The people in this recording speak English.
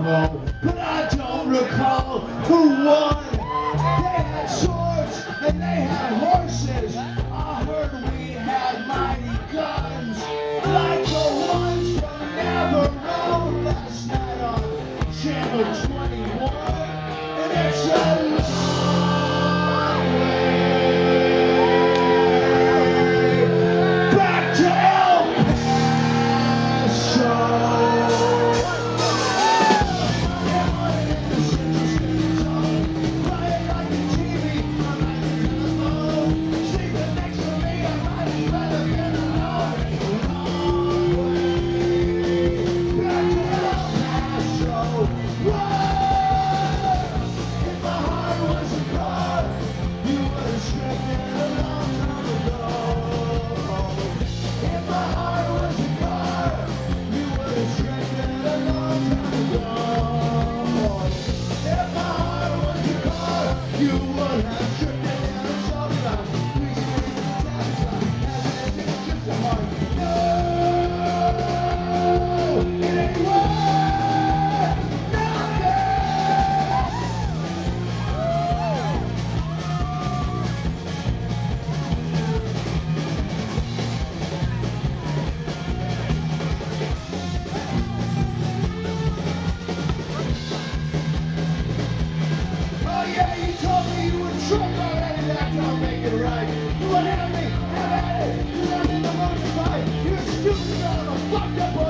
know, but I don't recall who won. They had swords and they had horses. I heard we had mighty guns, like the ones from Navarone last night on Channel 21. And it's a long way back to El Paso. Right. You want to have me? Have at it. You let me the motor fight. You're stupid, you're a fucked up